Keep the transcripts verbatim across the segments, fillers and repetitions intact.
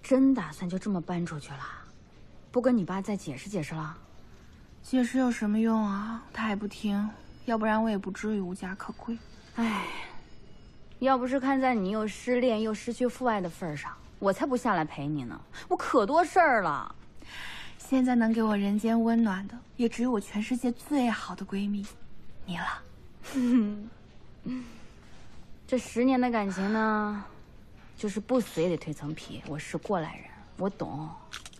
真打算就这么搬出去了？不跟你爸再解释解释了？ 解释有什么用啊？他也不听，要不然我也不至于无家可归。 唉，要不是看在你又失恋又失去父爱的份上，我才不下来陪你呢。我可多事儿了。 现在能给我人间温暖的，也只有我全世界最好的闺蜜，你了。 这十年的感情呢，就是不死也得蜕层皮。我是过来人，我懂。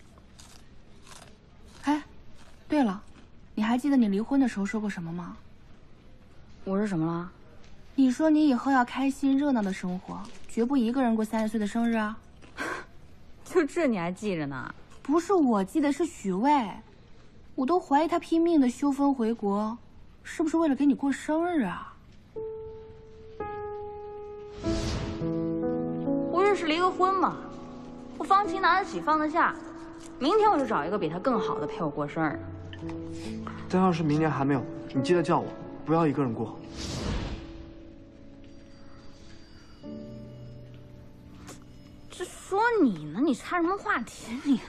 哎，对了，你还记得你离婚的时候说过什么吗？ 我说什么了？ 你说你以后要开心热闹的生活，绝不一个人过三十岁的生日啊。 就这你还记着呢？ 不是我记得，是许巍。我都怀疑他拼命的休婚回国，是不是为了给你过生日啊？ 不是是离个婚吗？我方琦拿得起放得下，明天我就找一个比他更好的陪我过生日。 但要是明年还没有，你记得叫我，不要一个人过。 这说你呢，你插什么话题你？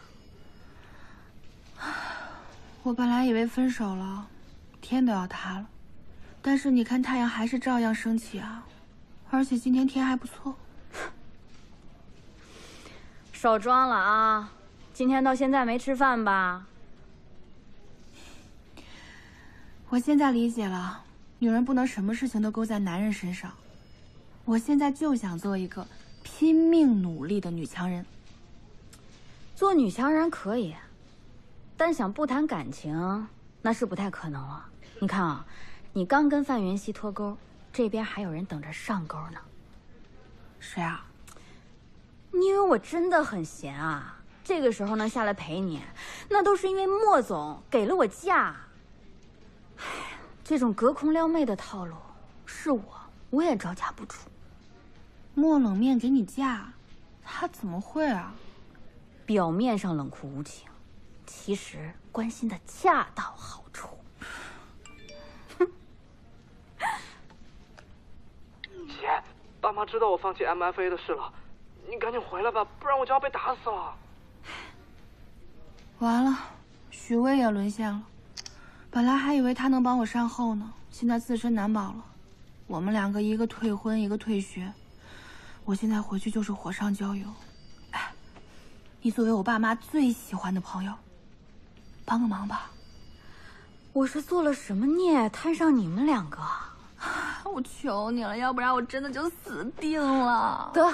我本来以为分手了，天都要塌了，但是你看太阳还是照样升起啊，而且今天天还不错。 少装了啊！今天到现在没吃饭吧？ 我现在理解了，女人不能什么事情都勾在男人身上。我现在就想做一个拼命努力的女强人。 做女强人可以，但想不谈感情，那是不太可能了。你看啊，你刚跟范元熙脱钩，这边还有人等着上钩呢。 谁啊？ 你以为我真的很闲啊？这个时候能下来陪你，那都是因为莫总给了我假。唉，这种隔空撩妹的套路，是我我也招架不住。 莫冷面给你假，他怎么会啊？ 表面上冷酷无情，其实关心的恰到好处。 姐，爸妈知道我放弃 M F A 的事了，你赶紧回来吧，不然我就要被打死了。 完了，许巍也沦陷了。本来还以为他能帮我善后呢，现在自身难保了。我们两个一个退婚，一个退学，我现在回去就是火上浇油。哎，你作为我爸妈最喜欢的朋友，帮个忙吧。 我是做了什么孽摊上你们两个？ 我求你了，要不然我真的就死定了。 得，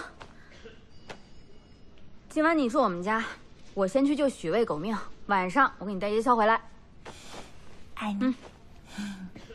今晚你住我们家，我先去救许巍狗命，晚上我给你带夜宵回来。 爱你。 嗯